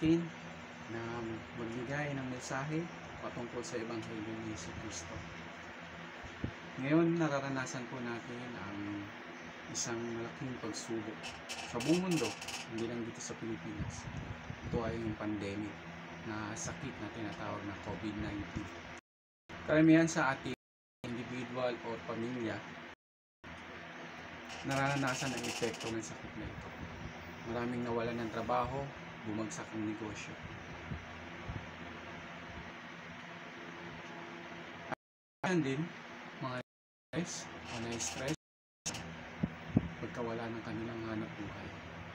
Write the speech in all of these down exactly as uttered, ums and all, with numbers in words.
akin na magbigay ng mensahe patungkol sa Ebanghelyo ni Jesucristo. Ngayon, nararanasan po natin ang isang malaking pagsubok sa buong mundo, hindi lang dito sa Pilipinas. Ito ay yung pandemic na sakit na tinatawag na COVID nineteen. Karamihan sa ating individual o pamilya, nararanasan ang epekto ng sakit na ito. Maraming nawalan ng trabaho, bumagsak ang negosyo. Ayan din, mga stress o na-stress pagkawala ng kanilang hanap buhay.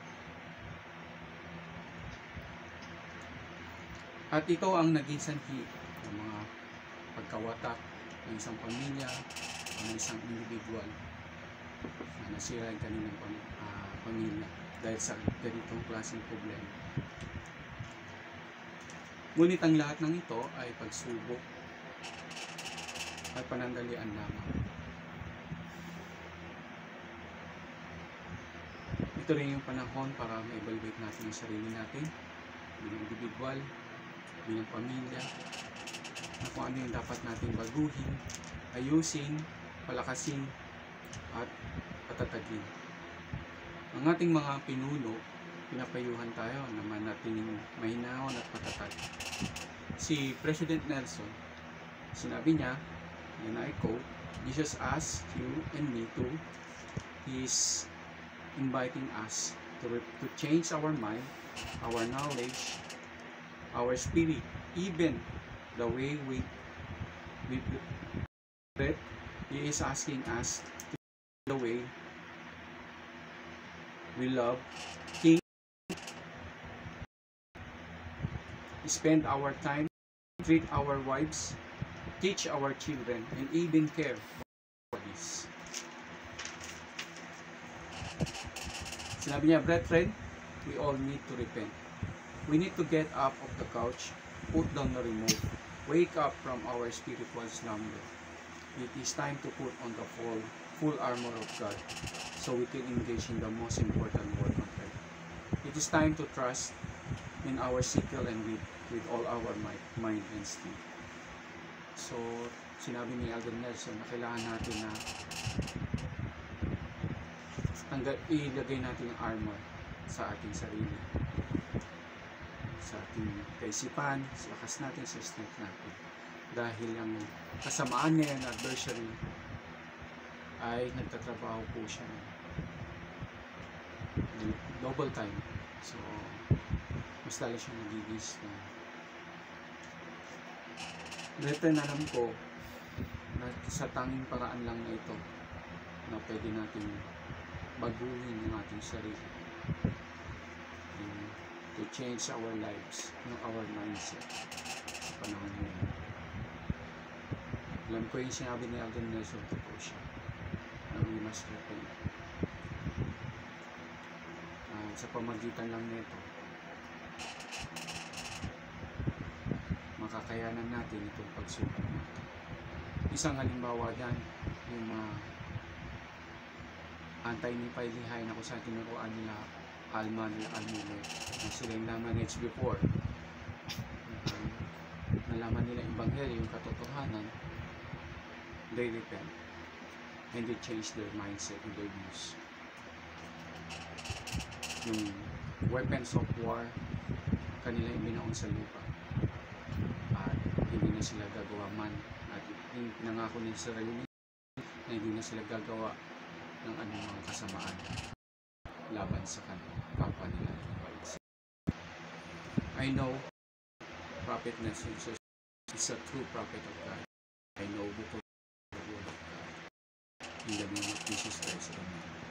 At ito ang naging sanhi ng mga pagkawatak ng isang pamilya o ng isang individual na nasira ang kanilang uh, pamilya dahil sa ganitong klaseng problema. Ngunit ang lahat ng ito ay pagsubok at panandalian lamang. Ito rin yung panahon para ma-evaluate natin yung sarili natin bilang individual, bilang pamilya, na kung ano yung dapat natin baguhin, ayusin, palakasin, at patatagin. Ang ating mga pinuno, pinapayuhan tayo na manatiling mahinahon at matatag. Si President Nelson, sinabi niya, and I quote, Jesus asked you and me to, He's inviting us to, to change our mind, our knowledge, our spirit, even the way we, we breathe. He is asking us to the way we love, think, spend our time, treat our wives, teach our children, and even care for this. Sinabi niya, brethren, we all need to repent. We need to get up of the couch, put down the remote, wake up from our spiritual slumber. It is time to put on the full, full armor of God so we can engage in the most important work on earth. It is time to trust in our sickle and with, with all our might, mind and strength. So, sinabi ni Elder Nelson na kailangan natin na tanggal, ilagay natin yung armor sa ating sarili, sa ating kaisipan, sa lakas natin, sa strength natin. Dahil ang kasamaan niya yung adversary ay nagtatrabaho po siya ng double time. So, mas lalo siya nagigis na. Brethren, alam ko na sa tanging paraan lang na ito na pwede natin baguhin yung ating sarili, and to change our lives, yung our mindset sa panahon ngayon. Alam ko yung sinabi ni Elder Nelson, totoo siya, na we must repent. Uh, sa pamagitan lang nito, makakayanan natin itong pagsubok natin. Isang halimbawa dyan, yung mga anti-nipay-lihay na kung saan tinuruan nila Alma nila Almule na sila yung namanage before. Um, nalaman nila yung Ebanghelyo, yung katotohanan, they repent and they change their mindset and their views. Yung weapons of war, kanila yung binaon sa lupa. At hindi na sila gagawa man. At yung pinangako nila sa sarili na hindi na sila gagawa ng anumang kasamaan laban sa kapwa nila. I know Prophet Nelson is a true prophet of God. I know because of the word of God. In the name of Jesus Christ, amen.